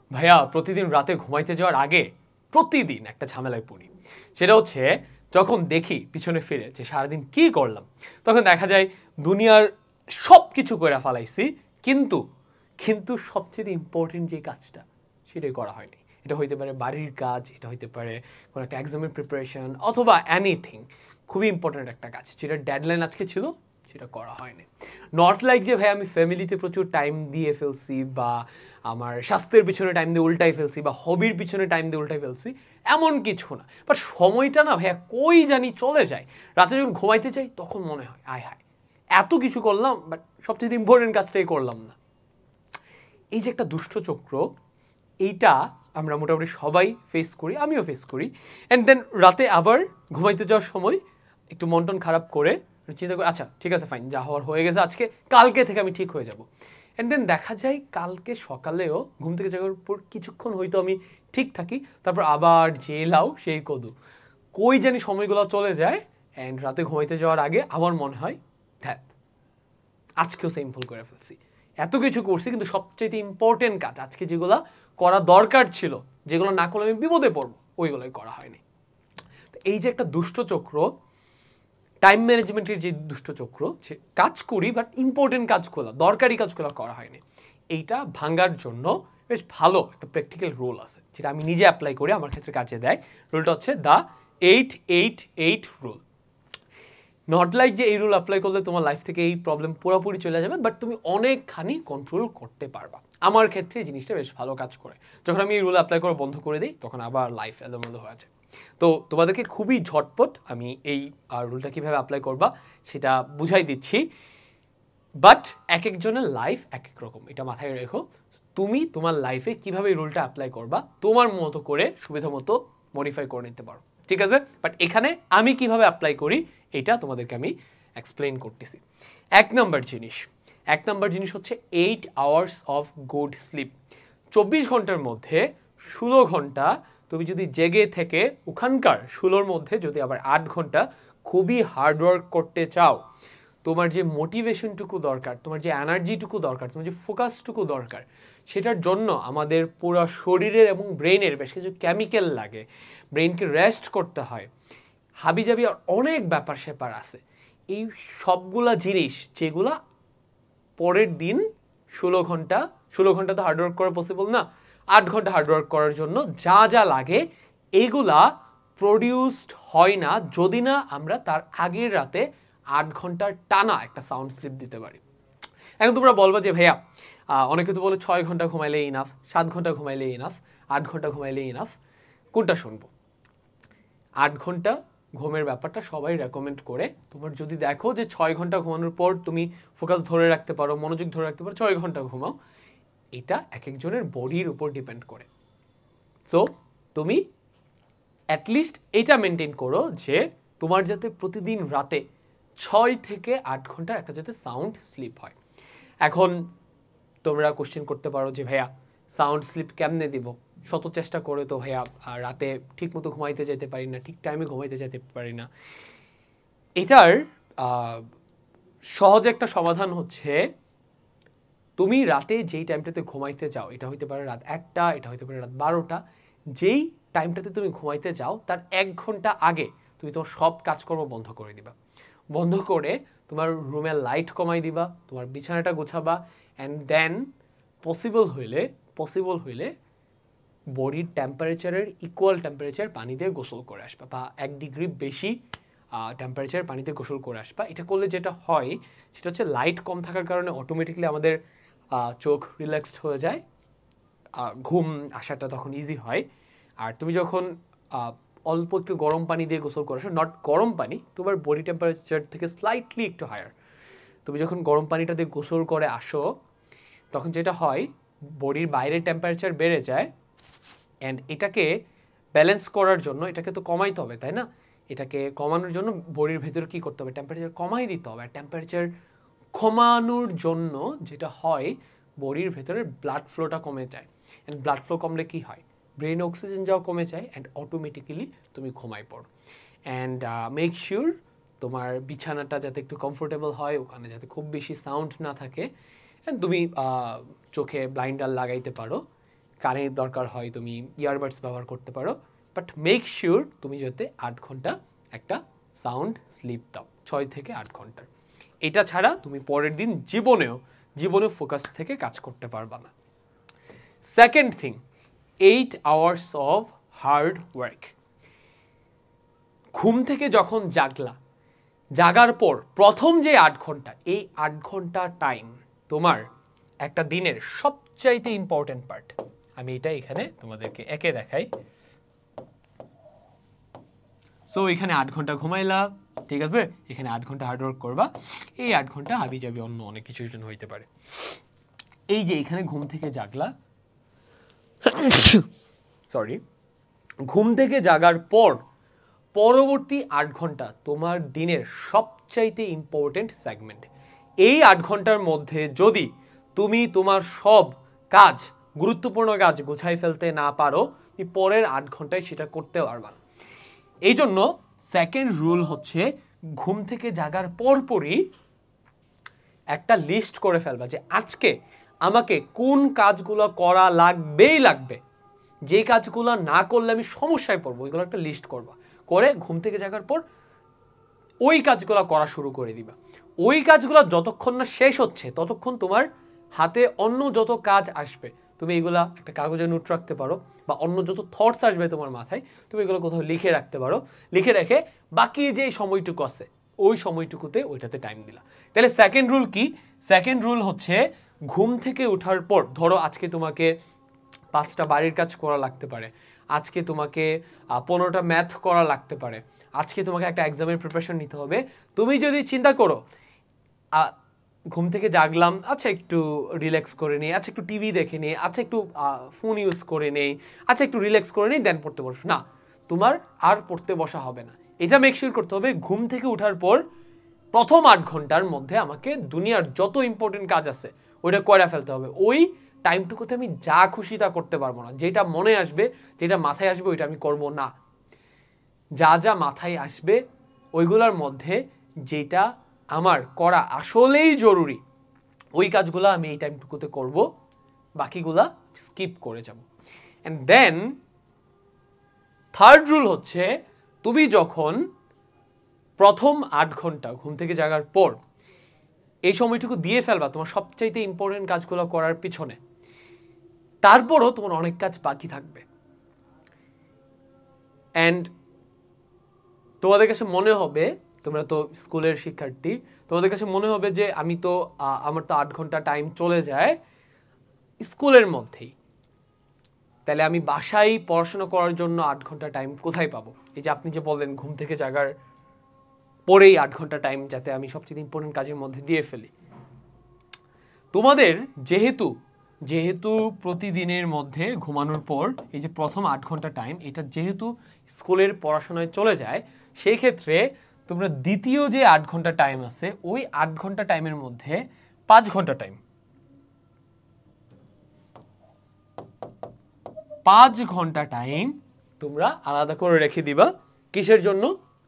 ভাইয়া প্রতিদিন রাতে ঘুমাইতে যাওয়ার আগে প্রতিদিন একটা ঝামেলায় পড়ি। সেটা হচ্ছে যখন দেখি পিছনে ফিরে যে সারাদিন কি করলাম, তখন দেখা যায় দুনিয়ার সব কিছু করে ফেলাইছি, কিন্তু কিন্তু সবচেয়ে ইম্পর্টেন্ট যে কাজটা সেটাই করা হয়নি। এটা হইতে পারে বাড়ির কাজ, এটা হইতে পারে কোনো একটা এক্সামের প্রিপারেশন, অথবা এনিথিং খুবই ইম্পর্টেন্ট একটা কাজ যেটা ডেডলাইন আজকে ছিল, সেটা করা হয়নি। নট লাইক যে ভাই আমি ফ্যামিলিতে প্রচুর টাইম দিয়ে ফেলছি, বা আমার স্বাস্থ্যের পিছনে টাইম দিয়ে উল্টাই ফেলছি, বা হবির পিছনে টাইম দিয়ে উল্টাই ফেলছি, এমন কিছু না। বাট সময়টা না ভাইয়া কই জানি চলে যায়। রাতে যখন ঘুমাইতে চাই তখন মনে হয় আয় হায় এত কিছু করলাম, বাট সবচেয়ে ইম্পর্টেন্ট কাজটাই করলাম না। এই যে একটা দুষ্ট চক্র, এইটা আমরা মোটামুটি সবাই ফেস করি, আমিও ফেস করি। অ্যান্ড দেন রাতে আবার ঘুমাইতে যাওয়ার সময় একটু মন টন খারাপ করে চিন্তা করি আচ্ছা ঠিক আছে ফাইন, যা হওয়ার হয়ে গেছে, আজকে কালকে থেকে আমি ঠিক হয়ে যাব। অ্যান্ড দেন দেখা যায় কালকে সকালেও ঘুম থেকে জাগার পর কিছুক্ষণ হয়তো আমি ঠিক থাকি, তারপর আবার যে লাও সেই কদু, কই জানি সময়গুলো চলে যায়। অ্যান্ড রাতে ঘুমাইতে যাওয়ার আগে আমার মনে হয় ধ্যাত আজকেও সেম ভুল করে ফেলছি, এত কিছু করছি কিন্তু সবচেয়ে ইম্পর্টেন্ট কাজ আজকে যেগুলো করা দরকার ছিল, যেগুলো না করলে আমি বিপদে পড়বো, ওইগুলোই করা হয়নি। এই যে একটা দুষ্ট চক্র, টাইম ম্যানেজমেন্টের যে দুষ্ট চক্র, সে কাজ করি বাট ইম্পর্টেন্ট কাজগুলো, দরকারি কাজগুলো করা হয়নি, এইটা ভাঙার জন্য বেশ ভালো একটা প্র্যাকটিক্যাল রুল আছে, যেটা আমি নিজে অ্যাপ্লাই করি, আমার ক্ষেত্রে কাজে দেয়। রুলটা হচ্ছে দ্য 8-8-8 রুল। নট লাইক যে এই রুল অ্যাপ্লাই করলে তোমার লাইফ থেকে এই প্রবলেম পুরোপুরি চলে যাবে, বাট তুমি অনেকখানি কন্ট্রোল করতে পারবা। আমার ক্ষেত্রে এই জিনিসটা বেশ ভালো কাজ করে। যখন আমি এই রুল অ্যাপ্লাই করা বন্ধ করে দিই তখন আবার লাইফ এলোমেলো হয়ে যায়। তো তোমাদেরকে খুবই ঝটপট আমি এই রুলটা কীভাবে অ্যাপ্লাই করবা সেটা বুঝাই দিচ্ছি। বাট এক একজনের লাইফ এক এক রকম, এটা মাথায় রেখো। তুমি তোমার লাইফে কীভাবে এই রুলটা অ্যাপ্লাই করবা তোমার মতো করে সুবিধা মতো মডিফাই করে নিতে পারো, ঠিক আছে? বাট এখানে আমি কিভাবে অ্যাপ্লাই করি এটা তোমাদেরকে আমি এক্সপ্লেন করতেছি। এক নম্বর জিনিস হচ্ছে 8 আওয়ার্স অফ গুড স্লিপ। 24 ঘন্টার মধ্যে 16 ঘন্টা তুমি যদি জেগে থেকে ওখানকার 16-র মধ্যে যদি আবার 8 ঘন্টা খুবই হার্ডওয়ার্ক করতে চাও, তোমার যে মোটিভেশনটুকু দরকার, তোমার যে এনার্জিটুকু দরকার, তোমার যে ফোকাসটুকু দরকার, সেটার জন্য আমাদের পুরো শরীরের এবং ব্রেনের বেশ কিছু কেমিক্যাল লাগে, ব্রেনকে রেস্ট করতে হয়, হাবিজাবি আর অনেক ব্যাপার স্যাপার আছে। এই সবগুলা জিনিস যেগুলা পরের দিন 16 ঘন্টা তো হার্ডওয়ার্ক করা পসিবল না, 8 ঘন্টা হার্ডওয়ার্ক করার জন্য যা যা লাগে এইগুলা প্রডিউসড হয় না যদি না আমরা তার আগের রাতে 8 ঘন্টার টানা একটা সাউন্ড স্লিপ দিতে পারি। এখন তোমরা বলবা যে ভাইয়া অনেকে তো বলে 6 ঘন্টা ঘুমাইলে ইনাফ, 7 ঘন্টা ঘুমাইলে ইনাফ, 8 ঘন্টা ঘুমাইলে ইনাফ, কোনটা শুনবো? 8 ঘন্টা ঘুমের ব্যাপারটা সবাই রেকমেন্ড করে। তোমার যদি দেখো যে 6 ঘন্টা ঘুমানোর পর তুমি ফোকাস ধরে রাখতে পারো, মনোযোগ ধরে রাখতে পারো, 6 ঘন্টা ঘুমাও। এটা এক একজনের বডির উপর ডিপেন্ড করে। সো তুমি অ্যাটলিস্ট এটা মেনটেন করো যে তোমার যাতে প্রতিদিন রাতে 6 থেকে 8 ঘন্টার একটা যাতে সাউন্ড স্লিপ হয়। এখন তোমরা কোশ্চেন করতে পারো যে ভাইয়া সাউন্ড স্লিপ কেমনে দিব? শত চেষ্টা করে তো ভাইয়া রাতে ঠিক মতো ঘুমাইতে যেতে পারি না, ঠিক টাইমে ঘুমাইতে যেতে পারি না। এটার সহজ একটা সমাধান হচ্ছে তুমি রাতে যেই টাইমটাতে ঘুমাইতে যাও, এটা হইতে পারে রাত 1টা, এটা হইতে পারে রাত 12টা, যেই টাইমটাতে তুমি ঘুমাইতে যাও তার 1 ঘন্টা আগে তুমি তোমার সব কাজকর্ম বন্ধ করে দিবা। বন্ধ করে তোমার রুমের লাইট কমাই দিবা, তোমার বিছানাটা গোছাবা, অ্যান্ড দেন পসিবল হইলে বডির টেম্পারেচারের ইকুয়াল টেম্পারেচার পানি দিয়ে গোসল করে আসবা, বা 1 ডিগ্রি বেশি টেম্পারেচার পানিতে গোসল করে আসবা। এটা করলে যেটা হয় সেটা হচ্ছে লাইট কম থাকার কারণে অটোমেটিকলি আমাদের চোখ রিল্যাক্সড হয়ে যায়, ঘুম আসাটা তখন ইজি হয়। আর তুমি যখন অল্প একটু গরম পানি দিয়ে গোসল করে আসো, নট গরম পানি, তোমার বডি টেম্পারেচার থেকে স্লাইটলি একটু হায়ার, তুমি যখন গরম পানিটা দিয়ে গোসল করে আসো তখন যেটা হয় বডির বাইরের টেম্পারেচার বেড়ে যায়, অ্যান্ড এটাকে ব্যালেন্স করার জন্য এটাকে তো কমাইতে হবে, তাই না? এটাকে কমানোর জন্য বডির ভেতরে কী করতে হবে? টেম্পারেচার কমাই দিতে হবে। আর টেম্পারেচার কমানোর জন্য যেটা হয় বডির ভেতরে ব্লাড ফ্লোটা কমে যায়, অ্যান্ড ব্লাড ফ্লো কমলে কী হয়? ব্রেনে অক্সিজেন যাওয়া কমে যায়, অ্যান্ড অটোমেটিক্যালি তুমি ঘুমাই পড়ো। অ্যান্ড মেক শিওর তোমার বিছানাটা যাতে একটু কমফোর্টেবল হয়, ওখানে যাতে খুব বেশি সাউন্ড না থাকে, অ্যান্ড তুমি চোখে ব্লাইন্ডার লাগাইতে পারো। কানের দরকার হয় তুমি ইয়ারবাডস ব্যবহার করতে পারো, বাট মেক শিওর তুমি যাতে 8 ঘন্টা একটা সাউন্ড স্লিপ দাও, 6 থেকে 8 ঘন্টার। এটা ছাড়া তুমি পরের দিন জীবনেও ফোকাস থেকে কাজ করতে পারবা না। Second thing, 8 hours of hard work. ঘুম থেকে যখন জাগার পর প্রথম যে 8 ঘন্টা, এই 8 ঘন্টা টাইম তোমার একটা দিনের সবচাইতে ইম্পর্টেন্ট পার্ট। আমি এটা এখানে তোমাদেরকে একে দেখাই। সো এখানে 8 ঘন্টা ঘুমাইলা, ঠিক আছে, এখানে 8 ঘন্টা হার্ডওয়ার্ক করবা, এই 8 ঘন্টা হাবি যাবি অন্য অনেক কিছুর জন্য হইতে পারে। এই যে এখানে ঘুম থেকে জাগলা, সরি, ঘুম থেকে জাগার পর পরবর্তী 8 ঘন্টা তোমার দিনের সবচাইতে ইম্পর্টেন্ট সেগমেন্ট। এই 8 ঘন্টার মধ্যে যদি তুমি তোমার সব কাজ, গুরুত্বপূর্ণ কাজ গুছাই ফেলতে না পারো, তুমি পরের 8 ঘন্টায় সেটা করতে পারবা না। এই জন্য সেকেন্ড রুল হচ্ছে ঘুম থেকে জাগার পরপরই একটা লিস্ট করে ফেলবা যে আজকে আমাকে কোন কাজগুলো করা লাগবে, যে কাজগুলো না করলে আমি সমস্যায় পড়বো, ওইগুলো একটা লিস্ট করবা, করে ঘুম থেকে জাগার পর ওই কাজগুলো করা শুরু করে দিবা। ওই কাজগুলো যতক্ষণ না শেষ হচ্ছে ততক্ষণ তোমার হাতে অন্য যত কাজ আসবে তুমি এগুলা একটা কাগজে নোট রাখতে পারো, বা অন্য যত থটস আসবে তোমার মাথায় তুমি এগুলো কোথাও লিখে রাখতে পারো। লিখে রেখে বাকি যে সময়টুকু আছে ওই সময়টুকুতে ওইটাতে টাইম দিলা। তাহলে সেকেন্ড রুল কি? সেকেন্ড রুল হচ্ছে ঘুম থেকে ওঠার পর, ধরো আজকে তোমাকে 5টা বাড়ির কাজ করা লাগতে পারে, আজকে তোমাকে 15টা ম্যাথ করা লাগতে পারে, আজকে তোমাকে একটা এক্সামের প্রিপারেশন নিতে হবে। তুমি যদি চিন্তা করো ঘুম থেকে জাগলাম, আচ্ছা একটু রিল্যাক্স করে নেই, আচ্ছা একটু টিভি দেখে নেই, আচ্ছা একটু ফোন ইউজ করে নেই, আচ্ছা একটু রিল্যাক্স করে নেই, দেন পড়তে বসো, না, তোমার আর পড়তে বসা হবে না। এটা মেক শিওর করতে হবে ঘুম থেকে ওঠার পর প্রথম 8 ঘন্টার মধ্যে আমাকে দুনিয়ার যত ইম্পর্টেন্ট কাজ আছে ওইটা করে ফেলতে হবে। ওই টাইমটুকুতে আমি যা খুশি তা করতে পারবো না, যেটা মনে আসবে, যেটা মাথায় আসবে ওইটা আমি করব না। যা মাথায় আসবে ওইগুলোর মধ্যে যেটা আমার করা আসলেই জরুরি ওই কাজগুলো আমি এই টাইমটুকুতে করব, বাকিগুলা স্কিপ করে যাব। অ্যান্ড দেন থার্ড রুল হচ্ছে তুমি যখন প্রথম 8 ঘন্টা ঘুম থেকে জাগার পর এই সময়টুকু দিয়ে ফেলবা তোমার সবচাইতে ইম্পর্টেন্ট কাজগুলো করার পিছনে, তারপরও তোমার অনেক কাজ বাকি থাকবে। অ্যান্ড তোমাদের কাছে মনে হবে, তোমরা তো স্কুলের শিক্ষার্থী, তোমাদের কাছে মনে হবে যে আমার তো 8 ঘন্টা টাইম চলে যায় স্কুলের মধ্যেই, তাহলে আমি বাসায় পড়াশোনা করার জন্য 8 ঘন্টা টাইম কোথায় পাবো? এই যে আপনি যে বললেন ঘুম থেকে জাগার পরেই 8 ঘন্টা টাইম যাতে আমি সবচেয়ে ইম্পর্টেন্ট কাজের মধ্যে দিয়ে ফেলি। তোমাদের যেহেতু প্রতিদিনের মধ্যে ঘুমানোর পর এই যে প্রথম 8 ঘন্টা টাইম, এটা যেহেতু স্কুলের পড়াশোনায় চলে যায়, সেই ক্ষেত্রে তোমরা দ্বিতীয় যে 8 ঘন্টা টাইম আছে ওই 8 ঘন্টা টাইমের মধ্যে 5 ঘন্টা টাইম, 5 ঘন্টা টাইম তোমরা আলাদা করে রেখে দিবা। কিসের জন্য?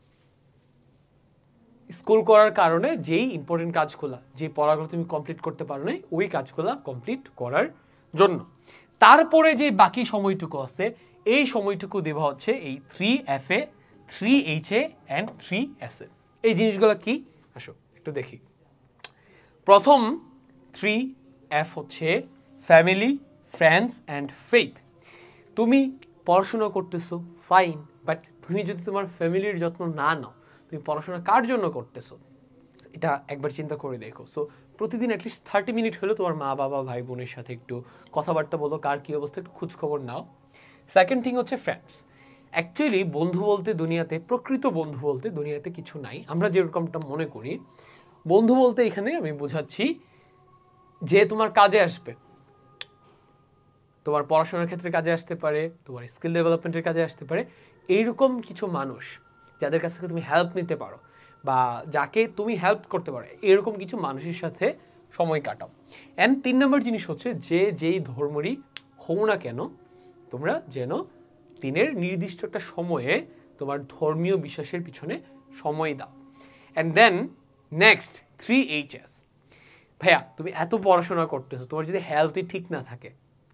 স্কুল করার কারণে যেই ইম্পর্টেন্ট কাজগুলো, যে পড়াগুলো তুমি কমপ্লিট করতে পারো নাই ওই কাজগুলো কমপ্লিট করার জন্য। তারপরে যে বাকি সময়টুকু আছে এই সময়টুকু দেওয়া হচ্ছে এই 3FA, 3HA অ্যান্ড 3SA। এই জিনিসগুলো কি আসো একটু দেখি। প্রথম 3F হচ্ছে ফ্যামিলি, ফ্রেন্ডস অ্যান্ড ফেথ। তুমি পড়াশোনা করতেছো ফাইন, বাট তুমি যদি তোমার ফ্যামিলির যত্ন না নাও তুমি পড়াশোনা কার জন্য করতেছো এটা একবার চিন্তা করে দেখো। সো প্রতিদিন অ্যাটলিস্ট 30 মিনিট হলেও তোমার মা বাবা ভাই বোনের সাথে একটু কথাবার্তা বলো, কার কী অবস্থা একটু খোঁজখবর নাও। সেকেন্ড থিং হচ্ছে ফ্রেন্ডস। অ্যাকচুয়ালি বন্ধু বলতে দুনিয়াতে, প্রকৃত বন্ধু বলতে দুনিয়াতে কিছু নাই, আমরা যেরকমটা মনে করি। বন্ধু বলতে এখানে আমি বোঝাচ্ছি যে তোমার কাজে আসবে, তোমার পড়াশোনার ক্ষেত্রে কাজে আসতে পারে, তোমার স্কিল ডেভেলপমেন্টের কাজে আসতে পারে, এইরকম কিছু মানুষ যাদের কাছ থেকে তুমি হেল্প নিতে পারো বা যাকে তুমি হেল্প করতে পারো, এরকম কিছু মানুষের সাথে সময় কাটাও। অ্যান্ড 3 নম্বর জিনিস হচ্ছে যে যেই ধর্মেরই হও না কেন তোমরা যেন দিনের নির্দিষ্ট একটা সময়ে তোমার ধর্মীয় বিশ্বাসের পিছনে সময় দাও। And then next 3HS। ভাইয়া তুমি এত পড়াশোনা করতেছো, তোমার যদি হেলথই ঠিক না থাকে,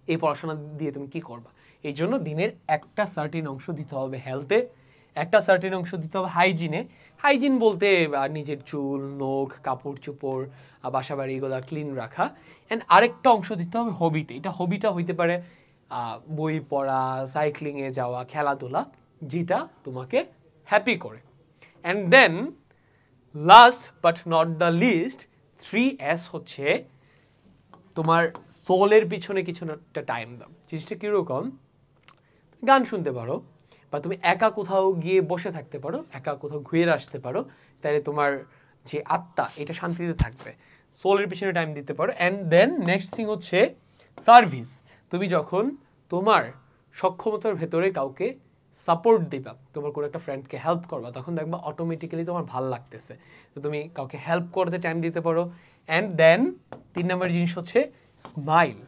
এই পড়াশোনা দিয়ে তুমি কি করবা। এই জন্য দিনের একটা সার্টেন অংশ দিতে হবে হেলথে, একটা সার্টেন অংশ দিতে হবে হাইজিনে। হাইজিন বলতে নিজের চুল, নখ, কাপড় চোপড়, বাসা বাড়ি এগুলো ক্লিন রাখা। অ্যান্ড আরেকটা অংশ দিতে হবে হবিতে। এটা হবিটা হইতে পারে বই পড়া, সাইক্লিংয়ে যাওয়া, খেলাধুলা, যেটা তোমাকে হ্যাপি করে। And then last but not the least 3S হচ্ছে তোমার সোলের পিছনে কিছু একটা টাইম দাও। জিনিসটা কীরকম, গান শুনতে পারো, বা তুমি একা কোথাও গিয়ে বসে থাকতে পারো, একা কোথাও ঘুরে আসতে পারো, তাহলে তোমার যে আত্মা এটা শান্তিতে থাকবে। সোলের পিছনে টাইম দিতে পারো। অ্যান্ড দেন নেক্সট থিং হচ্ছে সার্ভিস। তুমি যখন তোমার সক্ষমতার ভেতরে কাউকে সাপোর্ট দিবা, তোমার কোনো একটা ফ্রেন্ডকে হেল্প করবা, তখন দেখবা অটোমেটিক্যালি তোমার ভাল লাগতেছে, তো তুমি কাউকে হেল্প করতে টাইম দিতে পারো। অ্যান্ড দেন 3 নম্বর জিনিস হচ্ছে স্মাইল।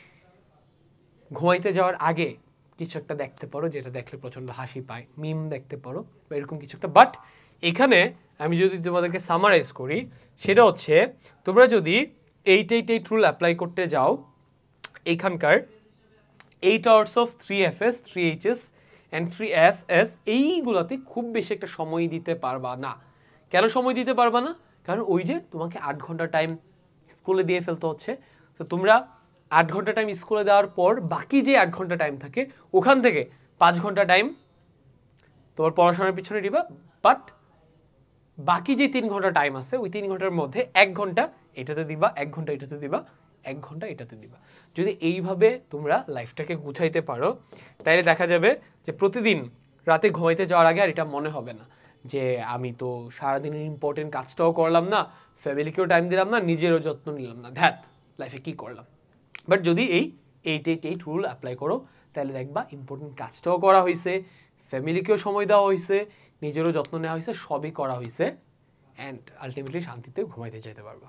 ঘুমাইতে যাওয়ার আগে কিছু একটা দেখতে পারো যেটা দেখলে প্রচণ্ড হাসি পায়, মিম দেখতে পারো বা এরকম কিছু একটা। বাট এখানে আমি যদি তোমাদেরকে সামারাইজ করি, সেটা হচ্ছে তোমরা যদি 8-8-8 রুল অ্যাপ্লাই করতে যাও, এইখানকার 8 hours of 3FS 3HS and 3SS এইগুলোতে খুব বেশি একটা সময় দিতে পারবা না। কেন সময় দিতে পারবা না? কারণ ওই যে তোমাকে 8 ঘন্টা টাইম স্কুলে দিয়ে ফেলতে হচ্ছে। তো তোমরা 8 ঘন্টা টাইম স্কুলে দেওয়ার পর বাকি যে 8 ঘন্টা টাইম থাকে ওখান থেকে 5 ঘন্টা টাইম তোমার পড়াশোনার পিছনে দিবা। বাট বাকি যে 3 ঘন্টা টাইম আছে ওই 3 ঘন্টার মধ্যে 1 ঘন্টা এটাতে দিবা, 1 ঘন্টা এটাতে দিবা, 1 ঘন্টা এটাতে দিবা। যদি এইভাবে তোমরা লাইফটাকে গুছাইতে পারো, তাহলে দেখা যাবে যে প্রতিদিন রাতে ঘুমাইতে যাওয়ার আগে আর এটা মনে হবে না যে আমি তো সারাদিনের ইম্পর্টেন্ট কাজটাও করলাম না, ফ্যামিলিকেও টাইম দিলাম না, নিজেরও যত্ন নিলাম না, ধ্যাত লাইফে কী করলাম। বাট যদি এই 8-8-8 রুল অ্যাপ্লাই করো, তাহলে দেখবা ইম্পর্টেন্ট কাজটাও করা হয়েছে, ফ্যামিলিকেও সময় দেওয়া হয়েছে, নিজেরও যত্ন নেওয়া হয়েছে, সবই করা হয়েছে, অ্যান্ড আলটিমেটলি শান্তিতে ঘুমাইতে যেতে পারবা।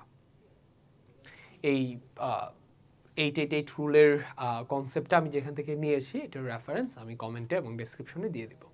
এই 8-8-8 রুলের কনসেপ্টটা আমি যেখান থেকে নিয়েছি এটার রেফারেন্স আমি কমেন্টে এবং ডেসক্রিপশনে দিয়ে দিব।